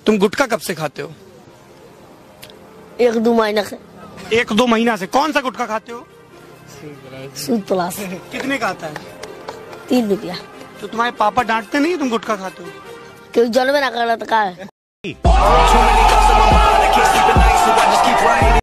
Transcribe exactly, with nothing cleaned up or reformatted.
तुम गुटखा कब से खाते हो? एक दो महीना से। एक दो महीना से। कौन सा गुटखा खाते हो? सूद प्लस। कितने का आता है? तीन रुपया। तो तुम्हारे पापा डांटते नहीं तुम गुटखा खाते हो? क्यों जन्म ना करना तो का है।